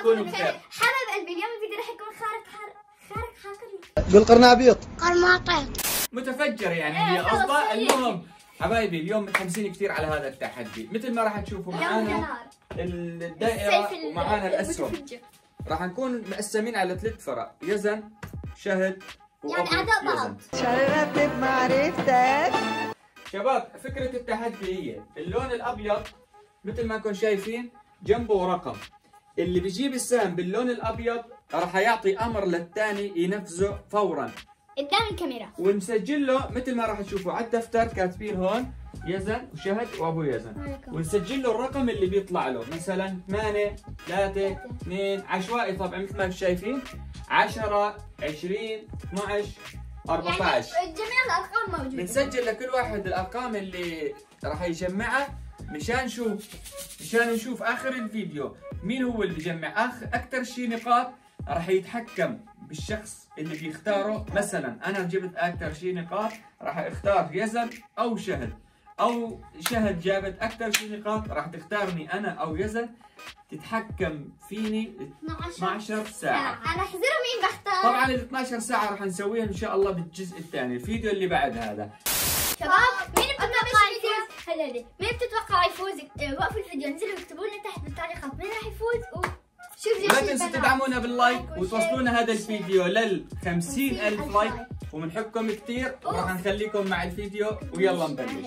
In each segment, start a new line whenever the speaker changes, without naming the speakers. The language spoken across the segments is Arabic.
تكونوا بخير.
حبايب قلبي اليوم الفيديو راح يكون خارق حاقر
بالقرنابيط
قرماطيط
متفجر يعني هي قصده. المهم حبايبي اليوم متحمسين كثير على هذا التحدي. مثل ما راح تشوفوا معانا الدائرة ومعانا الأسهم. راح نكون مقسمين على 3 فرق، يزن، شهد،
يعني أعداء بعض.
شرفت بمعرفتك.
شباب فكرة التحدي هي اللون الأبيض مثل ما انكم شايفين جنبه رقم، اللي بيجيب السهم باللون الأبيض راح يعطي أمر للثاني ينفذه فورا
قدام الكاميرا،
ونسجل له مثل ما راح تشوفوا على الدفتر كاتبين هون يزن وشهد وابو يزن، ونسجل له الرقم اللي بيطلع له، مثلا 8 3 2 عشوائي طبعا مثل ما شايفين 10 20 12 14
يعني جميع الارقام موجوده.
بنسجل لكل واحد الارقام اللي راح يجمعها مشان نشوف اخر الفيديو مين هو اللي بيجمع اكثر شيء نقاط. راح يتحكم بالشخص اللي بيختاره. مثلا انا جبت اكثر شيء نقاط راح اختار يزن او شهد، او شهد جابت اكثر شيء نقاط راح تختارني انا او يزن، تتحكم فيني 12 ساعة.
انا احذر مين بختار.
طبعا ال 12 ساعة راح نسويها ان شاء الله بالجزء الثاني، الفيديو اللي بعد هذا.
شباب مين بتتوقع يفوز؟ هلا مين بتتوقع يفوز؟ وقفوا الفيديو انزلوا اكتبوا لنا تحت بالتعليقات مين راح يفوز
لا تنسوا تدعمونا باللايك وتوصلونا هذا الفيديو لل 50,000 لايك، وبنحبكم كثير وراح نخليكم مع الفيديو ويلا نبلش.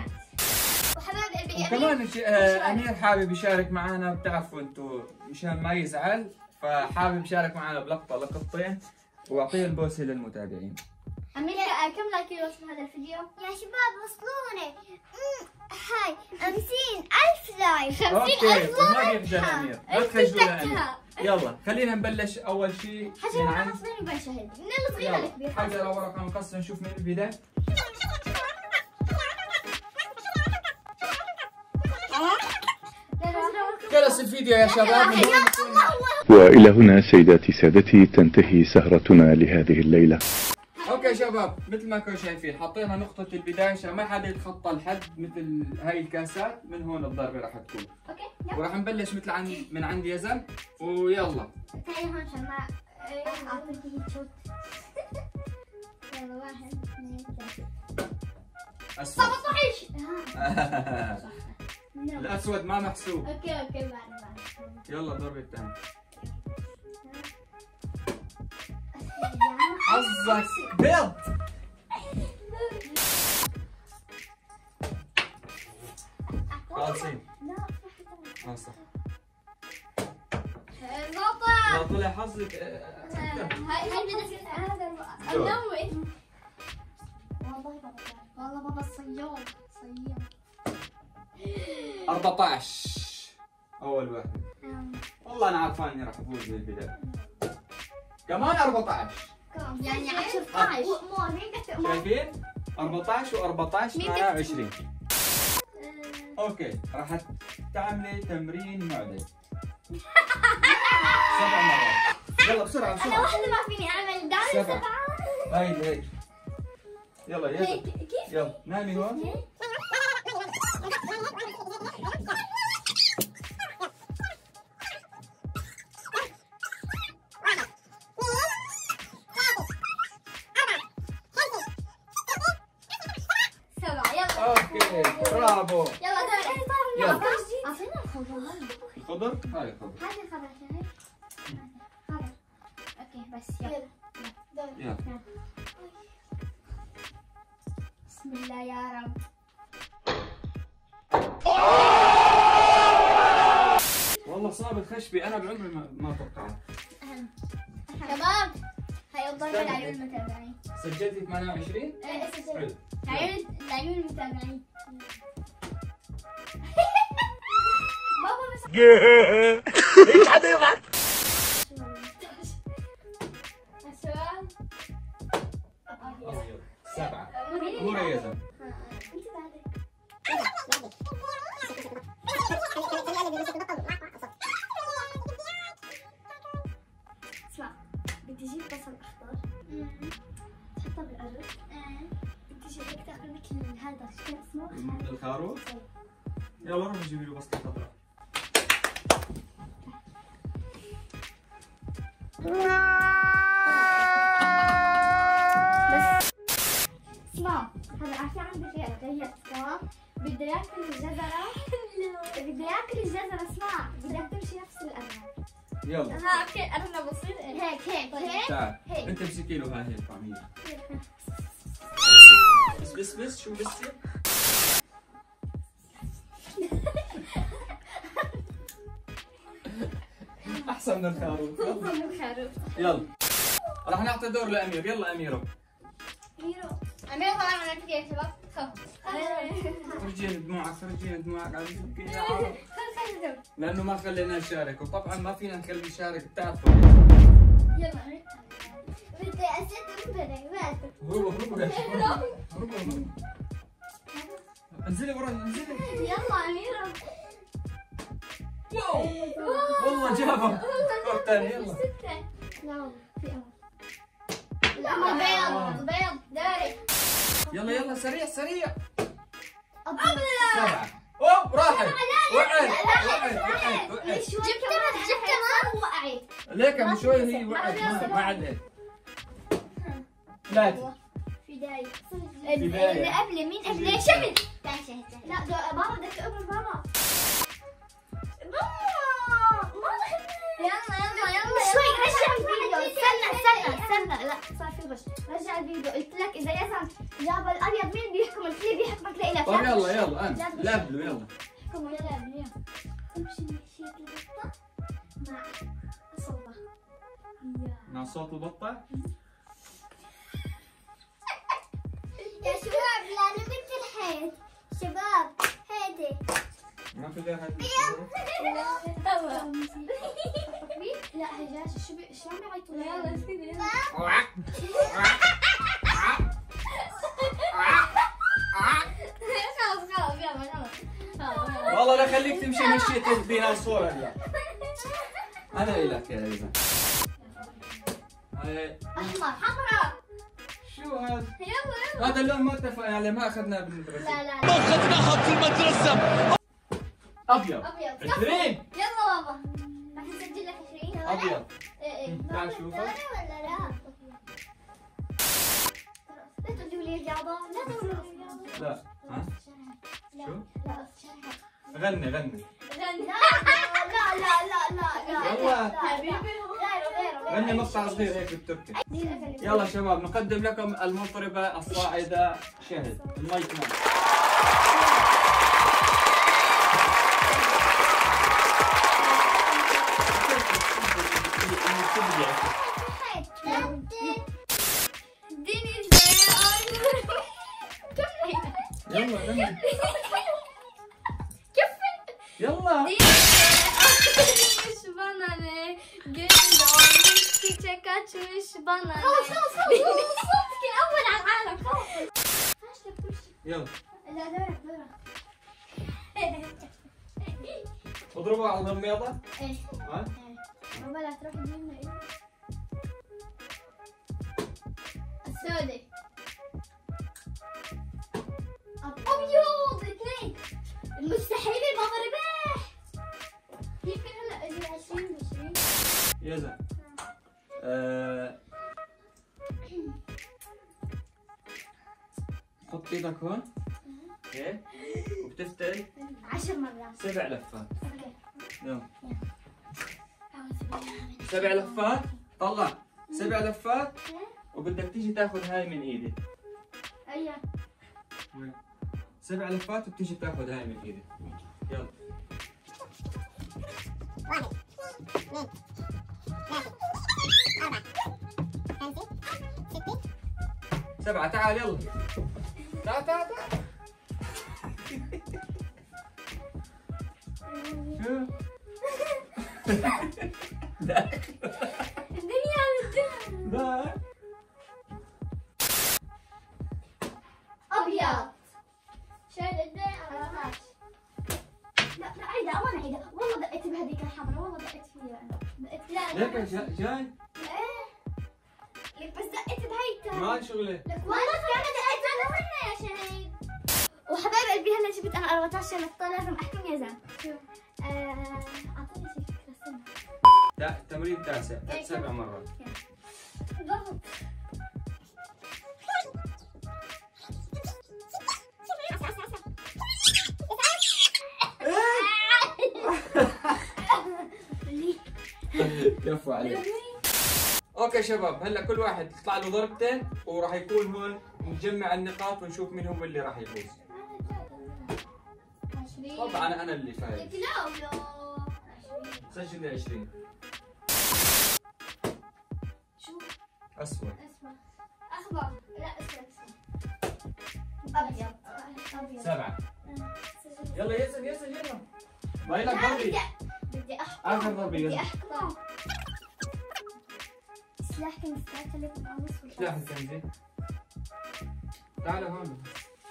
وحبايب قلبي
وكمان امير حابب يشارك معنا، بتعرفوا انتم مشان ما يزعل فحابب يشارك معنا بلقطه لقطتين واعطيه البوسه للمتابعين.
امير كم لايك يوصل هذا الفيديو؟ يا شباب وصلوني هاي 50,000 لايك. 50,000
لايك ما بيقدر امير، لا تخجلوا امير. يلا خلينا نبلش. اول شيء
حجر ورقه مين بشهد؟ من الصغير للكبير.
حجر ورقه مقص نشوف مين البدايه. خلص الفيديو يا شباب.
وإلى هنا سيداتي سادتي تنتهي سهرتنا لهذه الليلة.
اوكي شباب مثل ما كنتم شايفين حطينا نقطة البداية عشان ما حدا يتخطى الحد. مثل هاي الكاسات من هون الضربة راح تكون.
اوكي
وراح نبلش مثل من عند يزن ويلا.
تعالي هون عشان ما اعطيك شوت. يلا 1 2 3
اسود.
17.
الاسود ما محسوب.
اوكي بعد
يلا الضربة الثانية. حظك بيض. خالصين. لا صح. لا طلع حظك.
هاي هذا النوم. والله بابا الصياد
14 اول واحد. والله انا عارفان اني راح افوز بالبداية. كمان 14
يعني 10
شايفين 14 و14 معناها 20. اوكي راح تعملي تمرين معدل 7 مرات. يلا بسرعة بسرعة.
انا واحدة ما فيني اعمل دايم 7.
هاي يلا يلا نامي هون. اوكي برافو.
يلا
يلا.
اعطينا الخضر.
الخضر هاي الخضر.
هذه الخضر خضر. اوكي بس يلا. بسم الله يا رب.
والله صعب الخشبي انا بعمري ما توقعت.
شباب هاي الضربة لعيون المتابعين.
سجلتي 28؟
ايه سجلت. لعيون المتابعين. بابا بس
ايش حضرتك؟
السؤال
7 مريزة.
انت بعدك. اسمع بدي اجيب بصل اخضر تحطه بالارز. بدي اجيب تاخذ لك هذا شو اسمه؟
الخروف. يلا روحي جيبي له بصلة خضراء.
اسمع، هلا في عندي خيار غيرت تمام؟ بده ياكل الجزرة. بده ياكل الجزرة. اسمع، بدك تمشي نفس الأرنب.
يلا.
اوكي أرنب بصير هيك هيك هيك.
تعال
هيك.
انت امسكي له هاي هيك طعمية. بس شو بس؟ احسن من الخروف. يلا راح نعطي دور لامير. يلا اميرو.
أميرة طبعا أنا كثير يا شباب.
فرجيني دموعك عم تبكي يا عرب. لانه ما خلينا نشارك، وطبعا ما فينا نخليه يشارك، بتعرفوا.
يلا بدي أسد بدك.
هو انزلي ورا انزلي.
يلا أميرة.
واو والله جابها. دور ثاني يلا.
لا في أمل. الأمل بيض داري.
يلا سريع.
أبيض.
7. اوه راحت. وقعت.
جبتها وقعت.
ليك من شوي هي وقعت ما علقت. 3.
بداية.
بداية.
اللي قبل مين قبل شمل. لا ماما بدك تقبل ماما. يلا شوي رجع الفيديو. استنى لا صار في غش. رجع الفيديو. قلت لك اذا يزن جاب الابيض مين بيحكم؟ الكل بيحكمك لإلك.
طيب يلا انت لابلو يلا.
احكموا يلا ابني. امشي مشيت البطة مع صوتها.
مع صوت البطة.
يا شباب لا نمت الحيط. شباب هيدي
ما في غير هذه.
لا هجاج شو عم يعيطوا؟ يلا سيدي خلاص يلا
والله لا خليك تمشي مشيت بها صورة. لا انا إلك يا ايزن.
احمر حمراء.
شو هذا؟
يلا
هذا اللون ما اتفقنا عليه، ما اخذناه بالمدرسة.
لا
ما اخذناها في المدرسة.
ابيض. 20.
يلا بابا راح نسجل لك 20.
ابيض.
ايه
تعال شوفها.
ولا لا؟ لا تقولوا لي رياضة. لا تقولوا لي رياضة.
لا ها شو؟
لا
غني.
لا
يلا
غيره
غني مقطع صغير هيك بالتركي. يلا شباب نقدم لكم المطربة الصاعدة شهد. المايك معك. يلا غني. يلا
Açmış bana ne, gün doğmuş çiçek açmış bana ne. خلاص صوتك الأول على العالم خلاص.
يلا
لا دورك.
اضربوا على الغميضة.
ايه
ها
ولا تروح تجيبنا ايه؟ السوداء. أبيض 2. المستحيل بابا ربح. يمكن هلا اجي 20 20.
يزن. حط ايدك هون هيك وبتفتل
10 مرات.
7 لفات.
اوكي.
يلا 7 لفات. طلع 7 لفات وبدك تيجي تاخذ هاي من ايدي.
ايوه
7 لفات وبتيجي تاخذ هاي من ايدي. يلا 7. تعال يلا. تعال شو؟
الدنيا
لا
ابيض. شايل الدين 14. لا عيدة والله دقيت بهذيك الحمراء. والله دقيت فيها دقيت. لا
ليك جاي؟
ايه لك بس دقيت بهيك.
ما شغله.
لك والله كانت دقيت بهنا يا شهيد. وحبايب قلبي هلا جبت انا 14 نقطة. لازم احكم يا زلمة. شو؟ اعطيني شي فكرة. استنى.
تمرين تاسع 7 مرات.
ضغط.
كفو عليك. اوكي شباب، هلا كل واحد يطلع له ضربتين وراح يكون هون نجمع النقاط ونشوف مين هو اللي راح يفوز.
20.
طبعا انا اللي فايز.
لا.
سجل لي 20.
شو؟
اسود.
اسمع. اخضر. لا اسود. ابيض. ابيض.
7. يلا يزن يلا. باقي لك ضربة.
بدي احكم.
آخر ضربة
بدي
يزن.
احكم. سلاح كنز 3000 ونص.
سلاح الكنزي. تعال هون.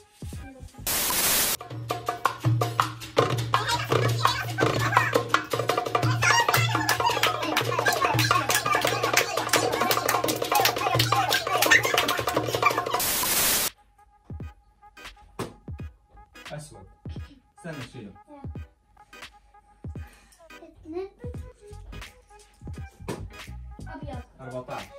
اسود. استنى شيله.
ابيض.
14.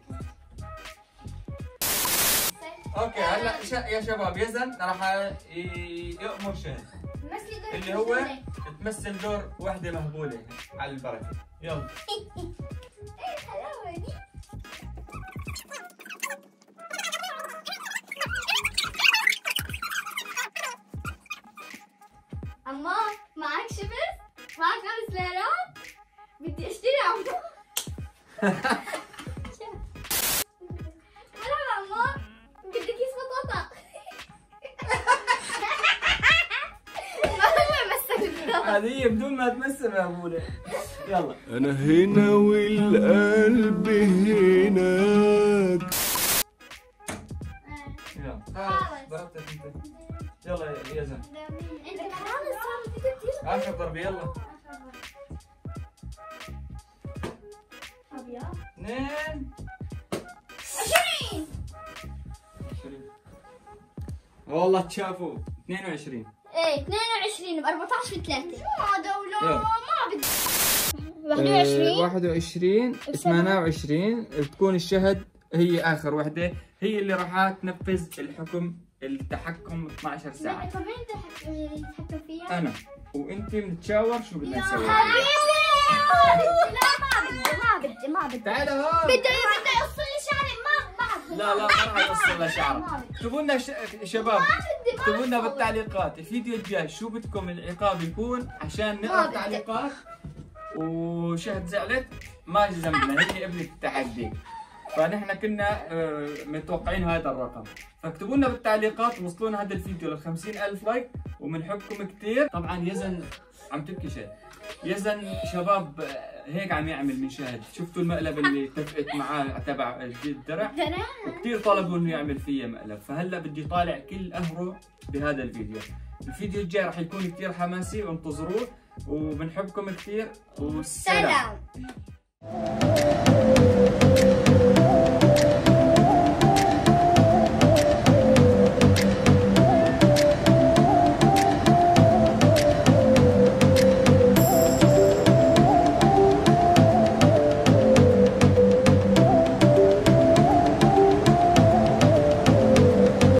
اوكي هلا يا شباب يزن راح يؤمر شهد اللي هو تمثل دور وحده مهبوله على البركه. يلا.
ايه الحلاوه دي. عمار معك شبس؟ معك 5 ليرات؟ بدي اشتري عمار. هلا عمار بدي كيس بطاطا. ما مسك.
هذه بدون ما تمثل مهبوله. يلا.
أنا هنا والقلب هناك.
يلا خلاص ضربتك انت. يلا يا يزن.
انت كمان صار في كثير.
اخر ضربه يلا.
ابيض.
2.
20.
والله تشافوا 22.
ايه 22 ب 14 في 3. شو هذا ولا
يلا.
ما بدي. 21.
21 28 بتكون الشهد هي اخر وحده، هي اللي راح تنفذ التحكم 12 ساعه.
طب مين يتحكم فيها؟
انا وانت بنتشاور شو بدنا نسوي.
حبيبي لا ما بدي.
تعال هون.
بدي يقص لي شعري ما
لا ما راح يوصل لشعرك. اكتبوا لنا شباب، اكتبوا لنا بالتعليقات الفيديو الجاي شو بدكم العقاب يكون عشان نقرا التعليقات. وشهد زعلت ما ذنبنا، هي ابنة التحدي، فنحن كنا متوقعين هذا الرقم. فاكتبوا لنا بالتعليقات ووصلونا هذا الفيديو ل 50,000 لايك وبنحبكم كثير. طبعا يزن عم تبكي شهد. يزن شباب هيك عم يعمل من شهد. شفتوا المقلب اللي اتفقت معاه تبع الدرع؟ وكثير طلبوا انه يعمل فيها مقلب، فهلا بدي طالع كل قهره بهذا الفيديو. الفيديو الجاي راح يكون كثير حماسي وانتظروه، وبنحبكم كثير والسلام.